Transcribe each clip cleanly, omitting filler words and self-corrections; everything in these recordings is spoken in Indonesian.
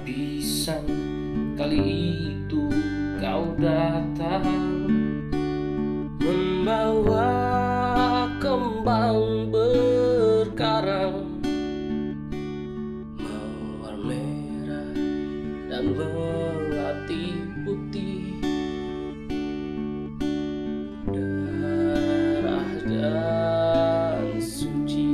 kehabisan. Kali itu kau datang membawa kembang berkarang, mawar merah dan melati putih, darah dan suci.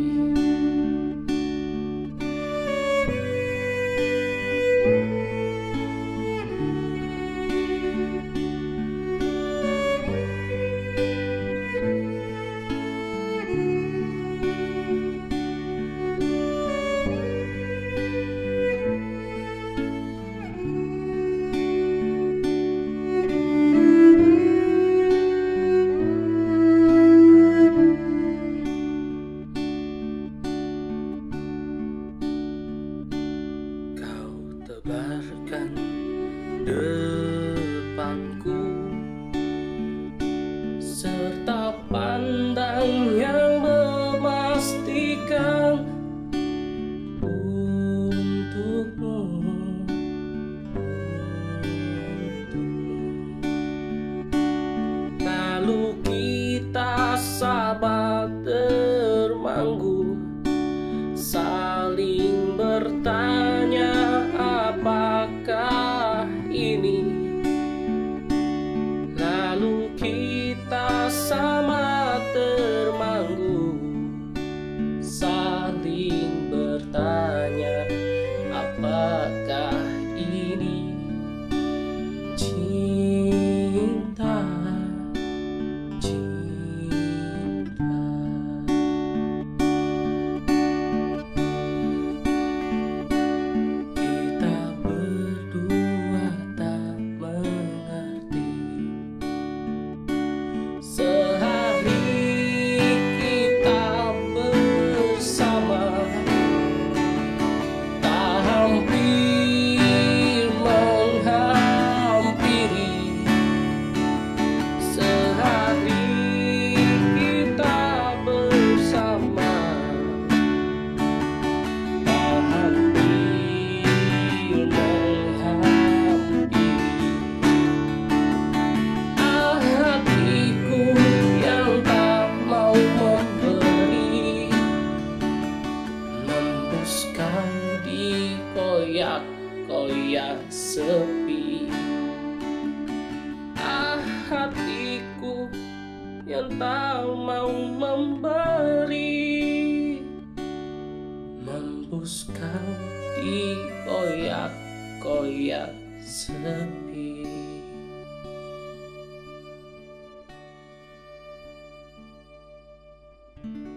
Tebarkan depanku serta pandang yang memastikan untukmu. Lalu kita sahabat termanggu, saling bertanya apakah ini. Lalu kita sama termanggu, saling bertanya apakah ini cinta. Koyak sepi, hatiku yang tak mau memberi, membuskan di koyak sepi.